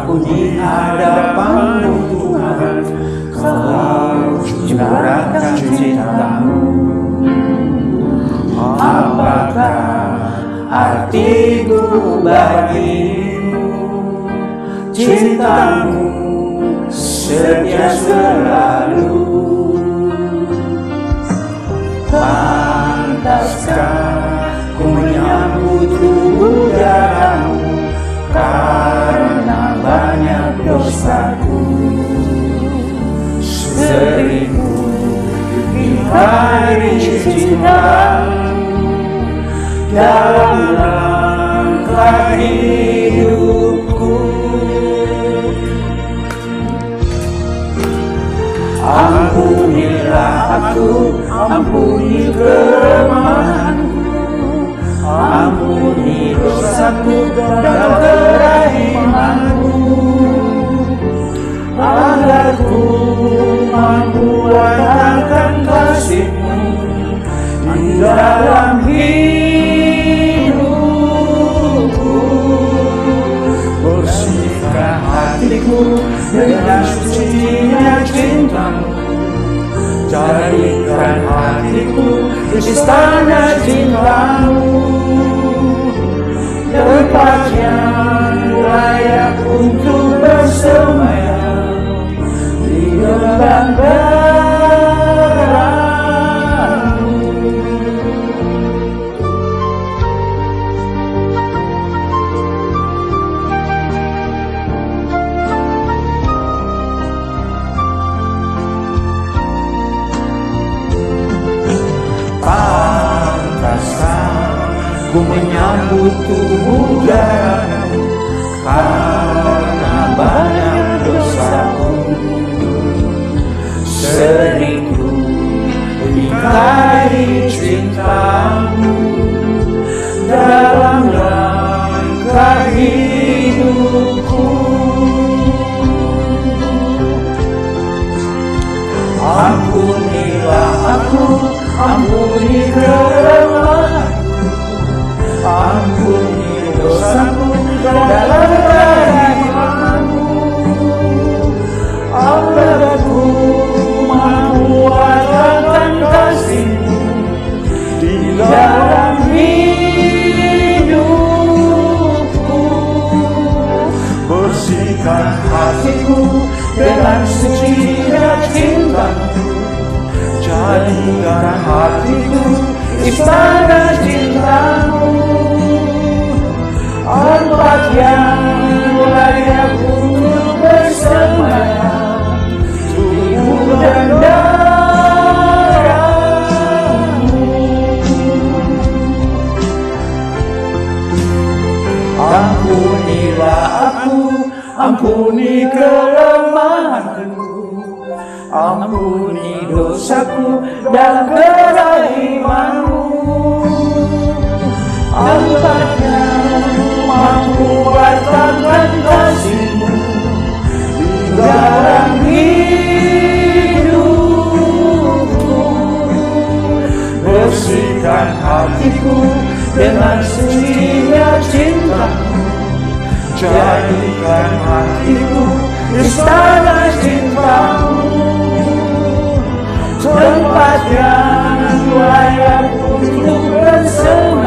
Aku di hadapan-Mu Tuhan, Kau curahkan cinta-Mu. Apakah artiku bagimu? Cinta-Mu setia selalu. Pantaskah ku menyambut tubuh darah-Mu karena banyak dosaku? Seringku ingkari cinta-Mu dalam langkah hidupku. Ampunilah aku, ampuni kelemahanku, ampuni dosaku dalam kerahiman-Mu, agar ku mampu wartakan kasih-Mu di dalam hidupku. Bersihkan hatiku dengan sucinya cinta-Mu, jadikan hatiku istana cinta-Mu, tempat yang layak untuk bersemayam di gerbang terang-Mu. Ku menyambut tubuh darah-Mu karena banyak dosaku. Seringku ingkari cinta-Mu dalam langkah hidupku. Ampunilah aku, ampuni kelemahanku, ampuni dosaku dalam kerahiman-Mu, agar ku mampu wartakan kasih-Mu di dalam hidupku. Bersihkan hatiku dengan sucinya cinta-Mu, jadikan hatiku istana cinta-Mu, tempat yang layak untuk bersemayam tubuh dan darah-Mu. Ampunilah aku, ampuni kelemahanku, ampuni dosaku dalam kerahiman-Mu, tempat yang mampu wartakan kasih-Mu di dalam hidupku. Bersihkan hatiku dengan sucinya cinta-Mu, jadikan hatiku istana cinta-Mu, tempat yang layak untuk bersama